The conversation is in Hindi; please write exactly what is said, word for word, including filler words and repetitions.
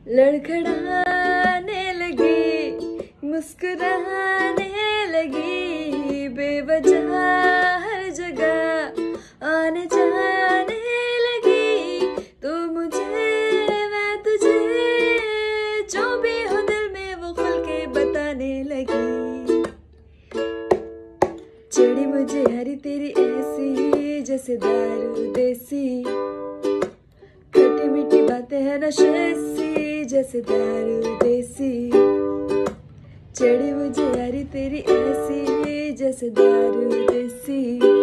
लड़खड़ाने लगी, मुस्कुराने लगी, बेवजह हर जगह आने जाने लगी। तो मुझे मैं तुझे जो भी हो दिल में वो खुल के बताने लगी। चढ़ी मुझे यारी तेरी ऐसी जैसे दारू देसी, खट्टी मीठी बातें हैं नशे सी जैसे दारू देसी। चढ़ी मुझे यारी तेरी ऐसी जैसे दारू देसी।